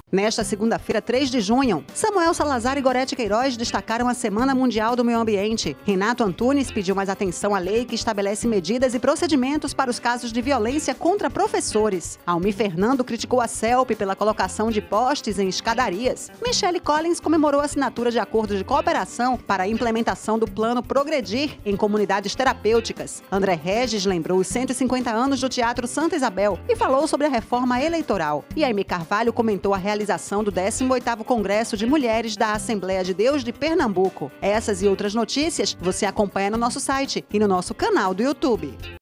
Nesta segunda-feira, 3 de junho, Samuel Salazar e Gorete Queiroz destacaram a Semana Mundial do Meio Ambiente. Renato Antunes pediu mais atenção à lei que estabelece medidas e procedimentos para os casos de violência contra professores. Almir Fernando criticou a CELP pela colocação de postes em escadarias. Michele Collins comemorou a assinatura de acordo de cooperação para a implementação do Plano Progredir em comunidades terapêuticas. André Regis lembrou os 150 anos do Teatro Santa Isabel e falou sobre a reforma eleitoral. E Aimee Carvalho comentou a realização do 18º Congresso de Mulheres da Assembleia de Deus de Pernambuco. Essas e outras notícias você acompanha no nosso site e no nosso canal do YouTube.